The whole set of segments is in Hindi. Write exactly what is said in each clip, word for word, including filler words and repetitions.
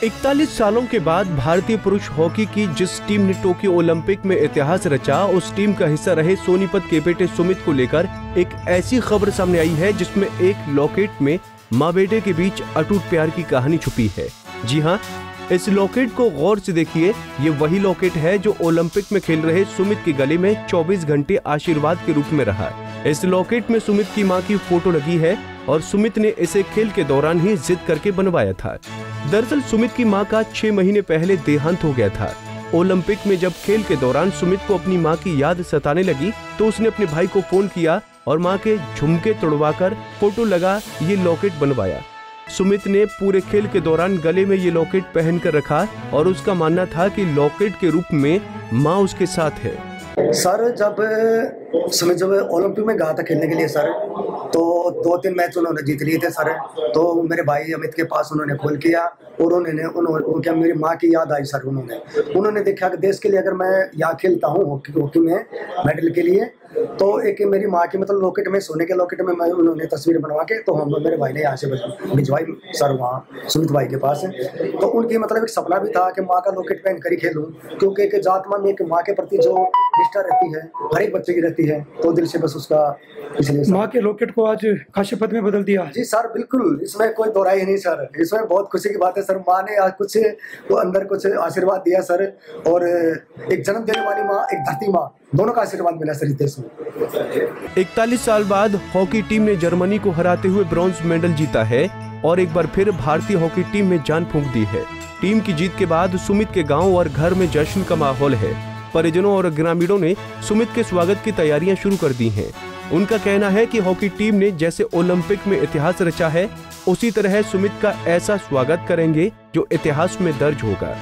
इकतालीस सालों के बाद भारतीय पुरुष हॉकी की जिस टीम ने टोक्यो ओलंपिक में इतिहास रचा, उस टीम का हिस्सा रहे सोनीपत के बेटे सुमित को लेकर एक ऐसी खबर सामने आई है जिसमें एक लॉकेट में माँ बेटे के बीच अटूट प्यार की कहानी छुपी है। जी हाँ, इस लॉकेट को गौर से देखिए। ये वही लॉकेट है जो ओलंपिक में खेल रहे सुमित के गले में चौबीस घंटे आशीर्वाद के रूप में रहा। इस लॉकेट में सुमित की मां की फोटो लगी है और सुमित ने इसे खेल के दौरान ही जिद करके बनवाया था। दरअसल सुमित की मां का छह महीने पहले देहांत हो गया था। ओलंपिक में जब खेल के दौरान सुमित को अपनी मां की याद सताने लगी तो उसने अपने भाई को फोन किया और मां के झुमके तोड़वाकर फोटो लगा ये लॉकेट बनवाया। सुमित ने पूरे खेल के दौरान गले में ये लॉकेट पहन कर रखा और उसका मानना था कि लॉकेट के रूप में मां उसके साथ है। सर जब सुमित जब ओलंपिक में गया था खेलने के लिए सर, तो दो तीन मैच उन्होंने जीत लिए थे सर। तो मेरे भाई अमित के पास उन्होंने कॉल किया और उन्होंने उन्होंने क्या मेरी माँ की याद आई सर। उन्होंने उन्होंने देखा कि देश के लिए अगर मैं यहाँ खेलता हूँ हॉकी हॉकी में मेडल के लिए, तो एक मेरी माँ की मतलब लॉकेट में सोने के लॉकेट में मैं उन्होंने तस्वीर बनवा के तो हम मेरे भाई ने यहाँ से भिजवाई सर वहाँ सुमित भाई के पास। तो उनकी मतलब एक सपना भी था कि माँ का लॉकेट पहन कर ही खेलूँ, क्योंकि एक जातमा में एक माँ के प्रति जो निष्ठा रहती है हर एक बच्चे की रहती है, तो दिल से बस उसका इसलिए माँ के लॉकेट को आज काशी पद में बदल दिया। जी सर बिल्कुल, इसमें कोई दो राय नहीं सर। इसमें बहुत खुशी की बात है सर। माँ ने आज कुछ तो अंदर कुछ आशीर्वाद दिया सर, और एक जन्म देने वाली माँ, एक धरती माँ, दोनों का आशीर्वाद मिला सर देश में। इकतालीस साल बाद हॉकी टीम ने जर्मनी को हराते हुए ब्रॉन्ज मेडल जीता है और एक बार फिर भारतीय हॉकी टीम में जान फूंक दी है। टीम की जीत के बाद सुमित के गांव और घर में जश्न का माहौल है। परिजनों और ग्रामीणों ने सुमित के स्वागत की तैयारियां शुरू कर दी हैं। उनका कहना है कि हॉकी टीम ने जैसे ओलंपिक में इतिहास रचा है, उसी तरह सुमित का ऐसा स्वागत करेंगे जो इतिहास में दर्ज होगा।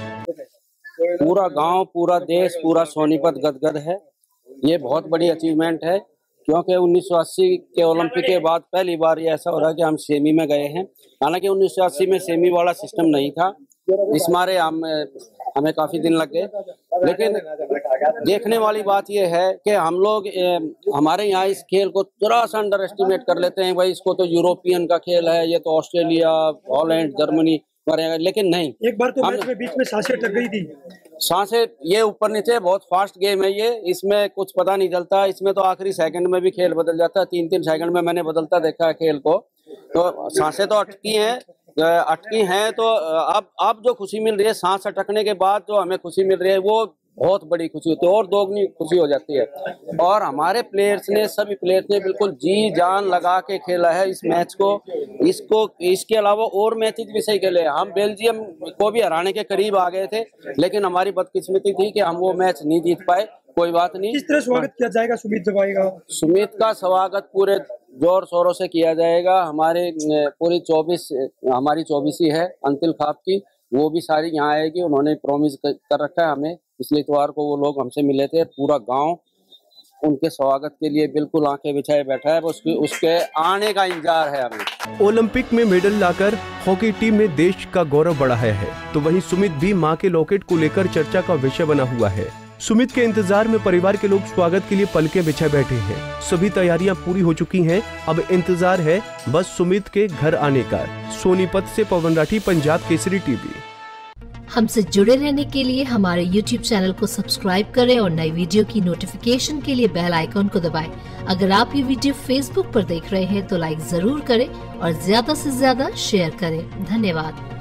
पूरा गांव, पूरा देश, पूरा सोनीपत गदगद है। ये बहुत बड़ी अचीवमेंट है, क्योंकि उन्नीस सौ अस्सी के ओलंपिक के बाद पहली बार ये ऐसा हो रहा है कि हम सेमी में गए हैं। हालांकि उन्नीस सौ अस्सी में सेमी वाला सिस्टम नहीं था, इस मारे हम हमें काफी दिन लग गए। लेकिन देखने वाली बात यह है कि हम लोग हमारे यहाँ इस खेल को थोड़ा सा अंडर एस्टिमेट कर लेते हैं। भाई इसको तो यूरोपियन का खेल है, ये तो ऑस्ट्रेलिया, हॉलैंड, जर्मनी, लेकिन नहीं। एक बार तो मैच में बीच में सांसें टक गई थी। सांसें ये ऊपर नीचे, बहुत फास्ट गेम है ये, इसमें कुछ पता नहीं चलता। इसमें तो आखिरी सेकंड में भी खेल बदल जाता है, तीन तीन सेकंड में मैंने बदलता देखा है खेल को। तो सांसें तो अटकी हैं अटकी हैं तो अब अब जो खुशी मिल रही है सांस अटकने के बाद, जो हमें खुशी मिल रही है वो बहुत बड़ी खुशी होती है और दोगुनी खुशी हो जाती है। और हमारे प्लेयर्स ने, सभी प्लेयर्स ने बिल्कुल जी जान लगा के खेला है इस मैच को। इसको इसके अलावा और मैचेस भी सही खेले। हम बेल्जियम को भी हराने के करीब आ गए थे, लेकिन हमारी बदकिस्मती थी कि हम वो मैच नहीं जीत पाए। कोई बात नहीं। किस तरह स्वागत किया जाएगा सुमित जब आएगा? सुमित का स्वागत पूरे जोर शोरों से किया जाएगा। हमारे पूरी चौबीस हमारी चौबीसी है अंतिल खाप की, वो भी सारी यहाँ आएगी। उन्होंने प्रॉमिस कर रखा है हमें, इसलिए इतवार को वो लोग हमसे मिले थे। पूरा गांव उनके स्वागत के लिए बिल्कुल आंखें बिछाए बैठा है, उसके उसके आने का इंतजार है हमें। ओलंपिक में मेडल लाकर हॉकी टीम ने देश का गौरव बढ़ाया है, तो वहीं सुमित भी मां के लॉकेट को लेकर चर्चा का विषय बना हुआ है। सुमित के इंतजार में परिवार के लोग स्वागत के लिए पलकें बिछाए बैठे हैं। सभी तैयारियां पूरी हो चुकी हैं, अब इंतजार है बस सुमित के घर आने का। सोनीपत से पवन राठी, पंजाब केसरी टीवी। हमसे जुड़े रहने के लिए हमारे यूट्यूब चैनल को सब्सक्राइब करें और नई वीडियो की नोटिफिकेशन के लिए बेल आइकॉन को दबाएं। अगर आप ये वीडियो फेसबुक पर देख रहे हैं तो लाइक जरूर करें और ज्यादा से ज्यादा शेयर करें। धन्यवाद।